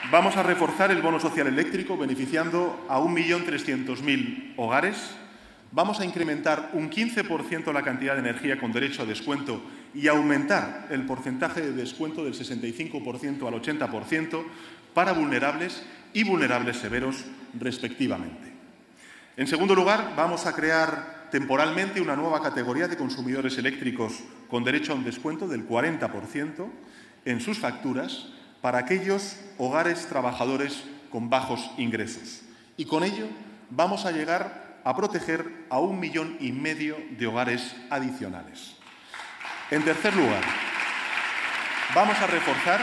Vamos a reforzar el bono social eléctrico beneficiando a 1.300.000 hogares. Vamos a incrementar un 15% la cantidad de energía con derecho a descuento y aumentar el porcentaje de descuento del 65% al 80% para vulnerables y vulnerables severos, respectivamente. En segundo lugar, vamos a crear temporalmente una nueva categoría de consumidores eléctricos con derecho a un descuento del 40% en sus facturas para aquellos hogares trabajadores con bajos ingresos. Y con ello vamos a llegar a proteger a 1,5 millones de hogares adicionales. En tercer lugar, vamos a reforzar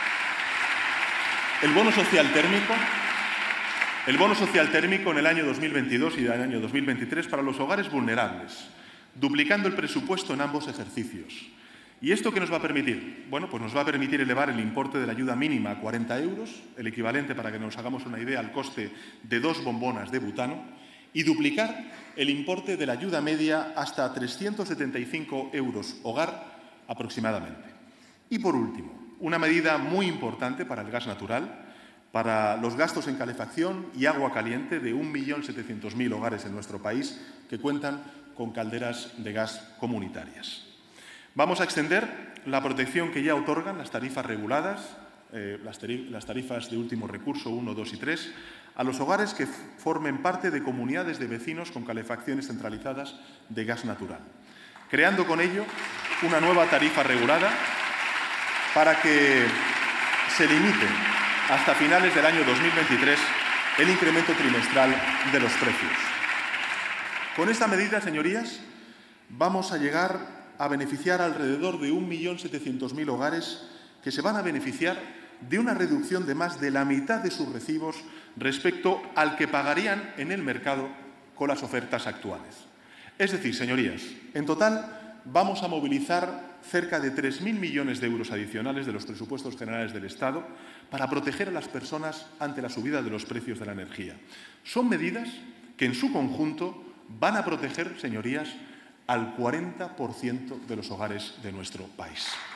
el bono social térmico en el año 2022 y el año 2023 para los hogares vulnerables, duplicando el presupuesto en ambos ejercicios. ¿Y esto qué nos va a permitir? Bueno, pues nos va a permitir elevar el importe de la ayuda mínima a 40 euros, el equivalente, para que nos hagamos una idea, al coste de 2 bombonas de butano, y duplicar el importe de la ayuda media hasta 375 euros hogar aproximadamente. Y, por último, una medida muy importante para el gas natural, para los gastos en calefacción y agua caliente de 1.700.000 hogares en nuestro país que cuentan con calderas de gas comunitarias. Vamos a extender la protección que ya otorgan las tarifas reguladas, las tarifas de último recurso 1, 2 y 3, a los hogares que formen parte de comunidades de vecinos con calefacciones centralizadas de gas natural, creando con ello una nueva tarifa regulada para que se limite hasta finales del año 2023 el incremento trimestral de los precios. Con esta medida, señorías, vamos a llegar a beneficiar alrededor de 1.700.000 hogares que se van a beneficiar de una reducción de más de la mitad de sus recibos respecto al que pagarían en el mercado con las ofertas actuales. Es decir, señorías, en total vamos a movilizar cerca de 3.000 millones de euros adicionales de los presupuestos generales del Estado para proteger a las personas ante la subida de los precios de la energía. Son medidas que en su conjunto van a proteger, señorías, al 40% de los hogares de nuestro país.